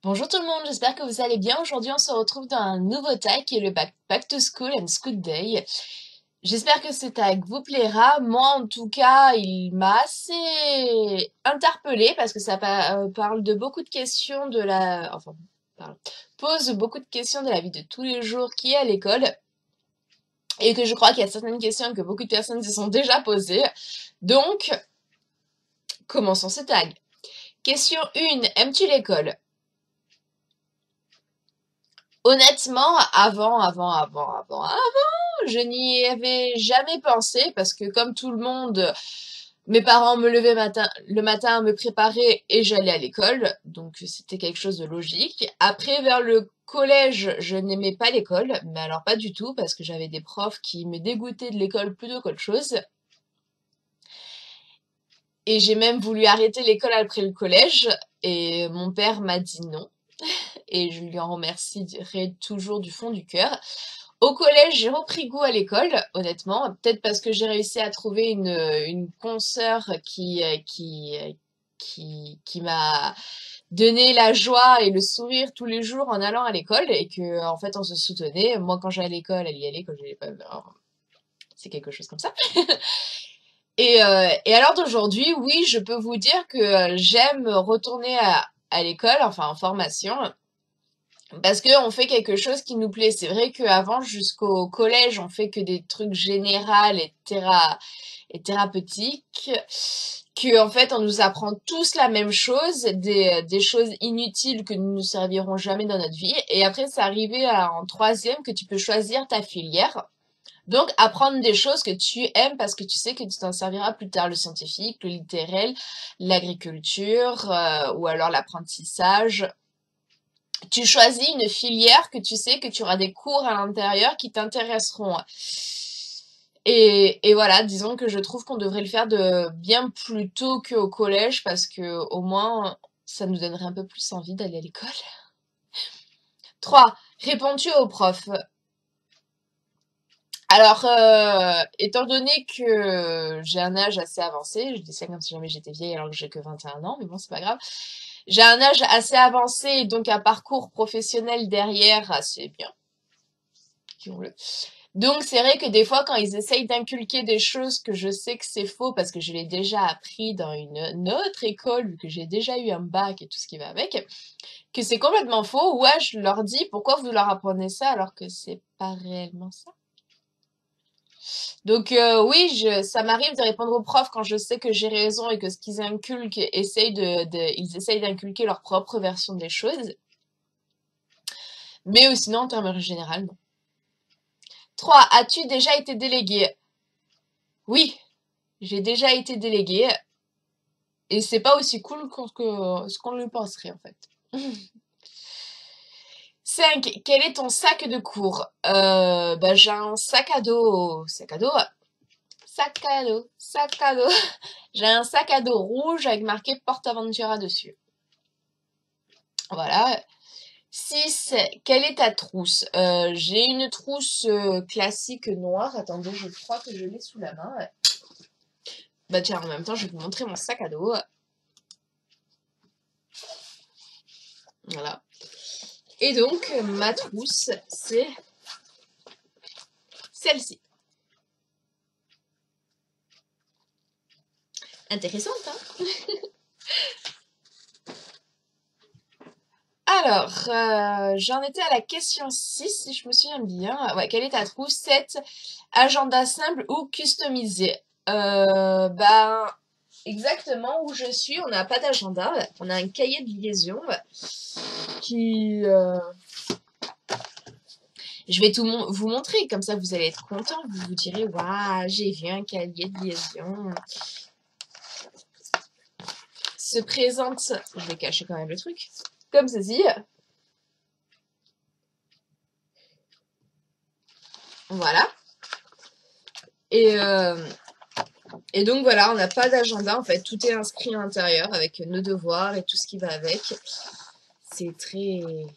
Bonjour tout le monde, j'espère que vous allez bien. Aujourd'hui, on se retrouve dans un nouveau tag qui est le Back to School and Scoot Day. J'espère que ce tag vous plaira. Moi, en tout cas, il m'a assez interpellée parce que ça parle de beaucoup de questions de la... Enfin, pose beaucoup de questions de la vie de tous les jours qui est à l'école et que je crois qu'il y a certaines questions que beaucoup de personnes se sont déjà posées. Donc, commençons ce tag. Question 1. Aimes-tu l'école? Honnêtement, je n'y avais jamais pensé parce que comme tout le monde, mes parents me levaient le matin, me préparaient et j'allais à l'école, donc c'était quelque chose de logique. Après, vers le collège, je n'aimais pas l'école, mais alors pas du tout parce que j'avais des profs qui me dégoûtaient de l'école plutôt qu'autre chose. Et j'ai même voulu arrêter l'école après le collège et mon père m'a dit non. Et je lui en remercierai toujours du fond du cœur. Au collège, j'ai repris goût à l'école, honnêtement. Peut-être parce que j'ai réussi à trouver une consoeur qui m'a donné la joie et le sourire tous les jours en allant à l'école et que, en fait, on se soutenait. Moi, quand j'allais à l'école, elle y allait. Quand j'allais pas, alors, c'est quelque chose comme ça. Et alors d'aujourd'hui, oui, je peux vous dire que j'aime retourner à l'école, enfin en formation, parce que on fait quelque chose qui nous plaît. C'est vrai qu'avant, jusqu'au collège, on fait que des trucs généraux et thérapeutiques, que en fait, on nous apprend tous la même chose, des choses inutiles que nous ne servirons jamais dans notre vie. Et après, c'est arrivé en troisième que tu peux choisir ta filière. Donc, apprendre des choses que tu aimes parce que tu sais que tu t'en serviras plus tard, le scientifique, le littéral, l'agriculture, ou alors l'apprentissage. Tu choisis une filière que tu sais que tu auras des cours à l'intérieur qui t'intéresseront. Et voilà, disons que je trouve qu'on devrait le faire de bien plus tôt qu'au collège parce que au moins ça nous donnerait un peu plus envie d'aller à l'école. 3. Réponds-tu aux profs? Alors, étant donné que j'ai un âge assez avancé, je dis ça comme si jamais j'étais vieille alors que j'ai que 21 ans, mais bon, c'est pas grave. J'ai un âge assez avancé et donc un parcours professionnel derrière assez bien, disons-le. Donc c'est vrai que des fois quand ils essayent d'inculquer des choses que je sais que c'est faux parce que je l'ai déjà appris dans une autre école ou que j'ai déjà eu un bac et tout ce qui va avec, que c'est complètement faux, ouais, je leur dis pourquoi vous leur apprenez ça alors que c'est pas réellement ça. Donc oui, ça m'arrive de répondre aux profs quand je sais que j'ai raison et que ce qu'ils inculquent ils essayent d'inculquer leur propre version des choses. Mais sinon, en termes général, non. 3. As-tu déjà été délégué? Oui, j'ai déjà été délégué. Et c'est pas aussi cool que ce qu'on le penserait, en fait. 5. Quel est ton sac de cours? Bah, j'ai un sac à dos. J'ai un sac à dos rouge avec marqué Portaventura dessus. Voilà. 6. Quelle est ta trousse? J'ai une trousse classique noire. Attendez, je crois que je l'ai sous la main. Bah tiens, en même temps, je vais vous montrer mon sac à dos. Voilà. Et donc, ma trousse, c'est celle-ci. Intéressante, hein? Alors, j'en étais à la question 6, si je me souviens bien. Ouais, quelle est ta trousse? 7. Agenda simple ou customisé? Ben, exactement où je suis, on n'a pas d'agenda. On a un cahier de liaison qui... Je vais vous montrer, comme ça vous allez être content. Vous vous direz, waouh, j'ai vu un cahier de liaison. Se présente, je vais cacher quand même le truc, comme ceci. Voilà. Et, et donc voilà, on n'a pas d'agenda en fait, tout est inscrit à l'intérieur avec nos devoirs et tout ce qui va avec. C'est très...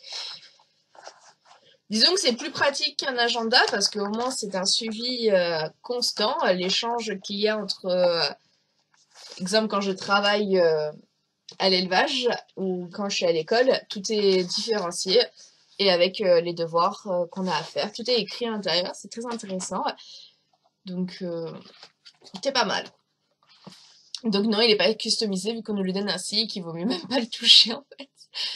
Disons que c'est plus pratique qu'un agenda parce qu'au moins c'est un suivi constant, l'échange qu'il y a entre... exemple quand je travaille à l'élevage ou quand je suis à l'école, tout est différencié et avec les devoirs qu'on a à faire. Tout est écrit à l'intérieur, c'est très intéressant. Donc, c'est pas mal. Donc non, il est pas customisé vu qu'on nous le donne ainsi, qu'il vaut mieux même pas le toucher en fait.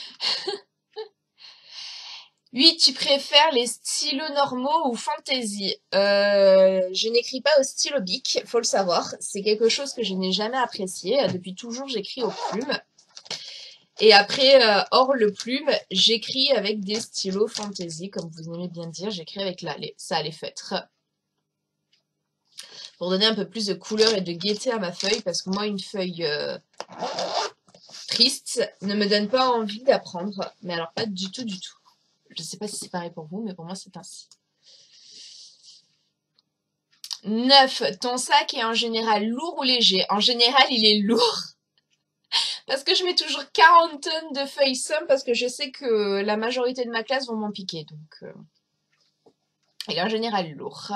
Oui, tu préfères les stylos normaux ou fantasy? Je n'écris pas au stylo bic, faut le savoir. C'est quelque chose que je n'ai jamais apprécié. Depuis toujours, j'écris aux plumes. Et après, hors le plume, j'écris avec des stylos fantasy, comme vous aimez bien dire. J'écris avec ça les feutres. Pour donner un peu plus de couleur et de gaieté à ma feuille, parce que moi, une feuille triste ne me donne pas envie d'apprendre. Mais alors, pas du tout, du tout. Je sais pas si c'est pareil pour vous, mais pour moi, c'est ainsi. 9. Ton sac est en général lourd ou léger? En général, il est lourd. Parce que je mets toujours 40 tonnes de feuilles somme parce que je sais que la majorité de ma classe vont m'en piquer. Donc, il est en général lourd.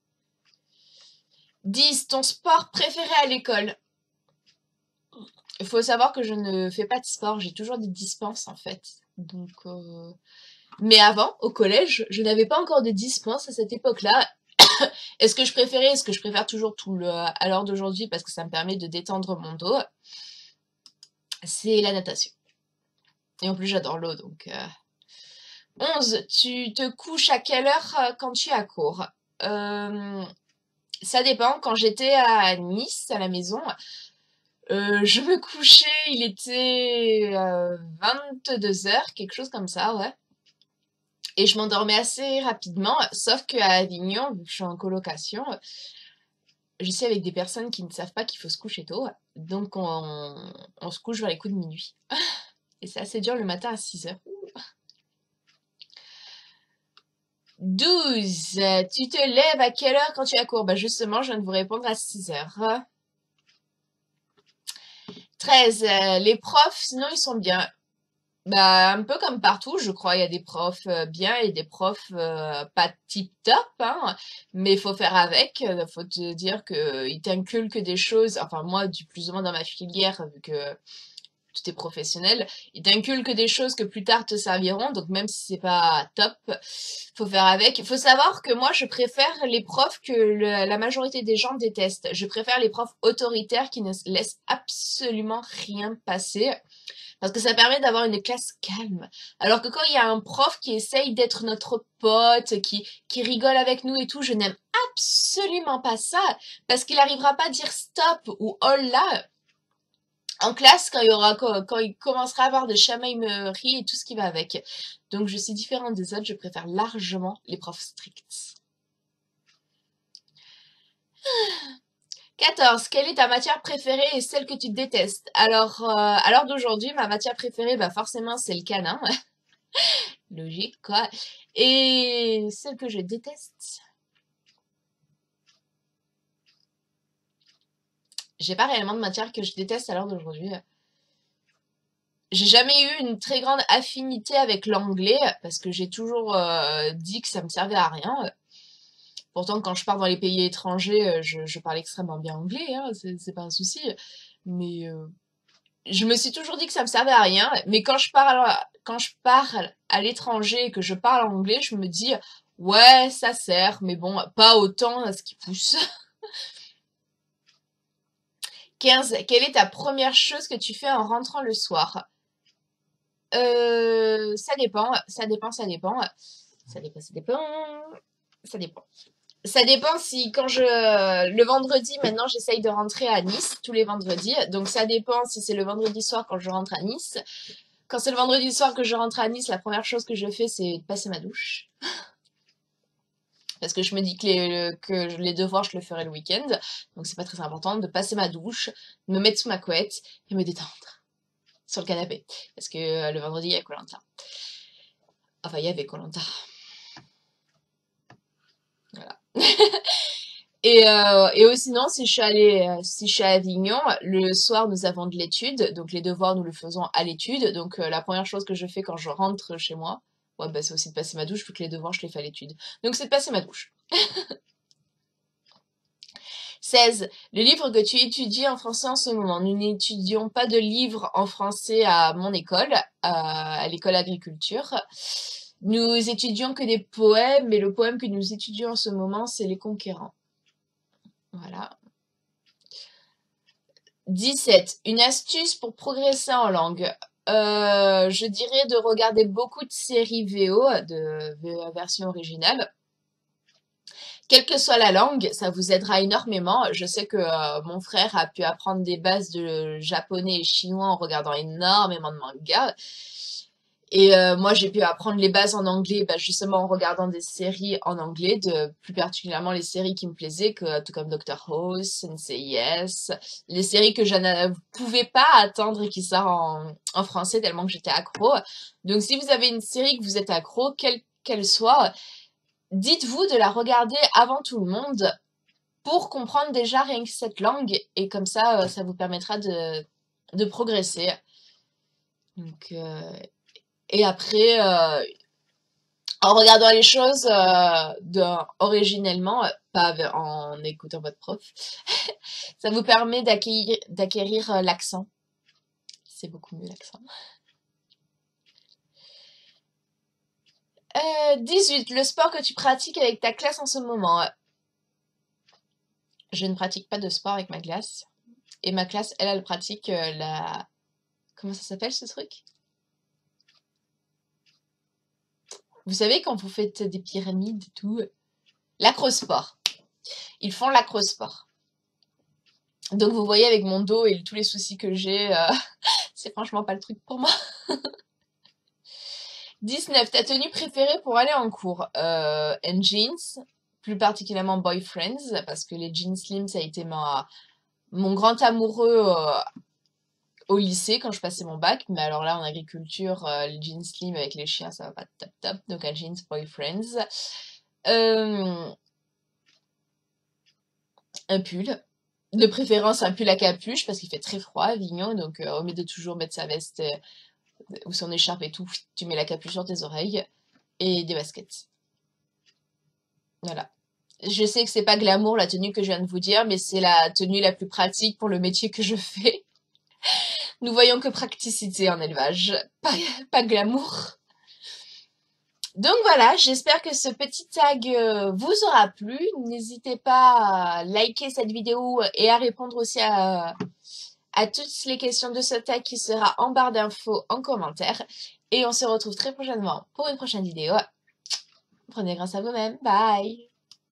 10. Ton sport préféré à l'école? Il faut savoir que je ne fais pas de sport. J'ai toujours des dispenses en fait. Donc, mais avant, au collège, je n'avais pas encore de dispenses à cette époque-là. Est-ce que je préférais? Est-ce que je préfère toujours à l'heure d'aujourd'hui parce que ça me permet de détendre mon dos? C'est la natation. Et en plus, j'adore l'eau, donc... 11. Tu te couches à quelle heure quand tu es à court? Ça dépend. Quand j'étais à Nice, à la maison, je me couchais, il était 22 heures, quelque chose comme ça, ouais. Et je m'endormais assez rapidement, sauf qu'à Avignon, vu que je suis en colocation, je suis avec des personnes qui ne savent pas qu'il faut se coucher tôt, donc on se couche vers les coups de minuit. Et c'est assez dur le matin à 6 heures. 12. Tu te lèves à quelle heure quand tu as cours? Bah justement, je viens de vous répondre à 6 heures. 13. Les profs, sinon ils sont bien. Bah un peu comme partout, je crois, il y a des profs bien et des profs pas tip top, hein, mais il faut faire avec. Faut te dire que ils t'inculquent des choses. Enfin moi, du plus ou moins dans ma filière, vu que tout est professionnel, ils t'inculquent des choses que plus tard te serviront, donc même si c'est pas top, faut faire avec. Il faut savoir que moi, je préfère les profs que la majorité des gens détestent. Je préfère les profs autoritaires qui ne laissent absolument rien passer. Parce que ça permet d'avoir une classe calme. Alors que quand il y a un prof qui essaye d'être notre pote, qui rigole avec nous et tout, je n'aime absolument pas ça. Parce qu'il n'arrivera pas à dire stop ou oh là en classe quand il commencera à avoir des chamailleries et tout ce qui va avec. Donc je suis différente des autres, je préfère largement les profs stricts. 14. Quelle est ta matière préférée et celle que tu détestes? Alors, à l'heure d'aujourd'hui, ma matière préférée, bah forcément, c'est le canin. Logique, quoi. Et celle que je déteste, j'ai pas réellement de matière que je déteste à l'heure d'aujourd'hui. J'ai jamais eu une très grande affinité avec l'anglais parce que j'ai toujours dit que ça me servait à rien. Pourtant, quand je pars dans les pays étrangers, je parle extrêmement bien anglais, hein, c'est pas un souci. Mais je me suis toujours dit que ça me servait à rien. Mais quand je parle à l'étranger et que je parle anglais, je me dis, ouais, ça sert, mais bon, pas autant à ce qui pousse. 15. Quelle est ta première chose que tu fais en rentrant le soir? Ça dépend, ça dépend, ça dépend. Ça dépend, ça dépend. Ça dépend. Ça dépend si quand le vendredi maintenant j'essaye de rentrer à Nice tous les vendredis. Donc ça dépend si c'est le vendredi soir quand je rentre à Nice. Quand c'est le vendredi soir que je rentre à Nice, la première chose que je fais c'est de passer ma douche. Parce que je me dis que les devoirs je le ferai le week-end. Donc c'est pas très important de passer ma douche, de me mettre sous ma couette et me détendre sur le canapé. Parce que le vendredi il y a koh. Enfin il y avait koh. Voilà. Et sinon, si je suis à Avignon, le soir, nous avons de l'étude. Donc, les devoirs, nous le faisons à l'étude. Donc, la première chose que je fais quand je rentre chez moi, ouais, bah, c'est aussi de passer ma douche, vu que les devoirs, je les fais à l'étude. Donc, c'est de passer ma douche. 16. Le livre que tu étudies en français en ce moment. Nous n'étudions pas de livres en français à mon école, à l'école agriculture. Nous étudions que des poèmes, mais le poème que nous étudions en ce moment, c'est Les Conquérants. Voilà. 17. Une astuce pour progresser en langue. Je dirais de regarder beaucoup de séries VO, de version originale. Quelle que soit la langue, ça vous aidera énormément. Je sais que mon frère a pu apprendre des bases de japonais et chinois en regardant énormément de mangas. Et moi, j'ai pu apprendre les bases en anglais, bah, justement en regardant des séries en anglais, plus particulièrement les séries qui me plaisaient, tout comme Doctor Who, NCIS, les séries que je ne pouvais pas attendre et qui sortent en français tellement que j'étais accro. Donc, si vous avez une série que vous êtes accro, quelle qu'elle soit, dites-vous de la regarder avant tout le monde pour comprendre déjà rien que cette langue et comme ça vous permettra de progresser. Donc, et après, en regardant les choses originellement, pas en écoutant votre prof, ça vous permet d'acquérir l'accent. C'est beaucoup mieux l'accent. 18. Le sport que tu pratiques avec ta classe en ce moment. Je ne pratique pas de sport avec ma classe. Et ma classe, elle pratique la... Comment ça s'appelle ce truc? Vous savez quand vous faites des pyramides et tout, l'acrosport. Ils font l'acrosport. Donc vous voyez avec mon dos et tous les soucis que j'ai, c'est franchement pas le truc pour moi. 19. Ta tenue préférée pour aller en cours? En jeans, plus particulièrement boyfriends, parce que les jeans slim, ça a été mon grand amoureux au lycée quand je passais mon bac. Mais alors là, en agriculture, les jeans slim avec les chiens, ça va pas top top. Donc un jeans boyfriends. Un pull. De préférence un pull à capuche parce qu'il fait très froid à Avignon. Donc au lieu de toujours mettre sa veste ou son écharpe et tout, tu mets la capuche sur tes oreilles. Et des baskets. Voilà. Je sais que c'est pas glamour la tenue que je viens de vous dire, mais c'est la tenue la plus pratique pour le métier que je fais. Nous voyons que praticité en élevage, pas glamour. Donc voilà, j'espère que ce petit tag vous aura plu. N'hésitez pas à liker cette vidéo et à répondre aussi à toutes les questions de ce tag qui sera en barre d'infos en commentaire. Et on se retrouve très prochainement pour une prochaine vidéo. Prenez grâce à vous-même. Bye!